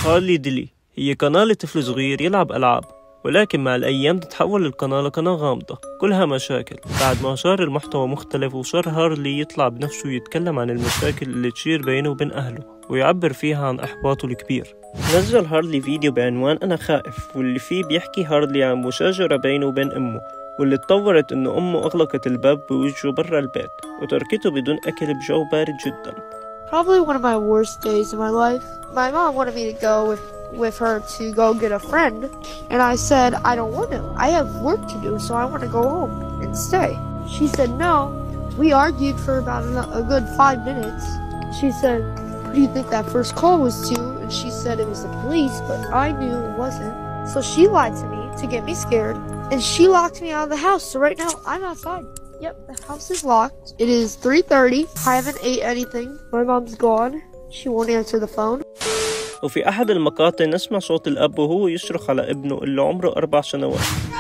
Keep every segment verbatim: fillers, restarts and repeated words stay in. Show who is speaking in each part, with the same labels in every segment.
Speaker 1: هارلي ديلي هي قناة لطفل صغير يلعب ألعاب، ولكن مع الأيام تتحول القناة لقناة غامضة كلها مشاكل بعد ما صار المحتوى مختلف، وصار هارلي يطلع بنفسه ويتكلم عن المشاكل اللي تصير بينه وبين أهله ويعبر فيها عن إحباطه الكبير. نزل هارلي فيديو بعنوان أنا خائف، واللي فيه بيحكي هارلي عن مشاجرة بينه وبين أمه، واللي اتطورت إنه أمه أغلقت الباب بوجهه برا البيت وتركته بدون أكل بجو بارد جدا.
Speaker 2: Probably one of my worst days of my life. My mom wanted me to go with, with her to go get a friend, and I said, I don't want to. I have work to do, so I want to go home and stay. She said, no. We argued for about a good five minutes. She said, who do you think that first call was to? And she said it was the police, but I knew it wasn't. So she lied to me to get me scared, and she locked me out of the house. So right now, I'm outside. Yep, the house is locked. It is three thirty. I haven't ate anything. My mom's gone. She won't answer the phone.
Speaker 1: وفي أحد المقاطع نسمع صوت الأب وهو يصرخ على ابنه اللي عمره أربع سنوات.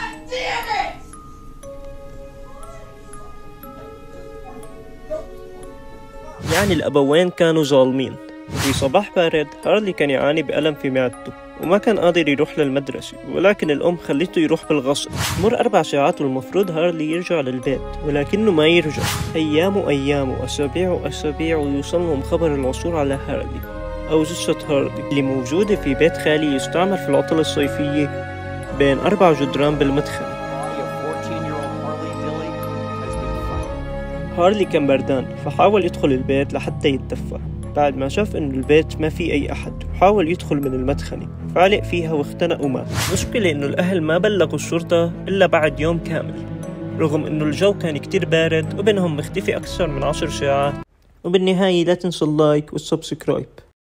Speaker 1: يعني الأبوين كانوا ظالمين. وفي صباح بارد هارلي كان يعاني بألم في معدته وما كان قادر يروح للمدرسة، ولكن الأم خلته يروح بالغصب. مر أربع ساعات والمفروض هارلي يرجع للبيت، ولكنه ما يرجع. أيام وأيام وأسابيع وأسابيع ويوصل لهم خبر العثور على هارلي أو جثة هارلي اللي موجودة في بيت خالي يستعمل في العطلة الصيفية بين أربع جدران بالمدخل. هارلي كان بردان فحاول يدخل البيت لحتى يتدفى، بعد ما شاف إنه البيت ما في أي أحد وحاول يدخل من المدخنة فعلق فيها واختنق ومات. مشكلة إنه الأهل ما بلغوا الشرطة إلا بعد يوم كامل، رغم إنه الجو كان كتير بارد وبينهم مختفي أكثر من عشر ساعات. وبالنهاية لا تنسوا اللايك والسبسكرايب.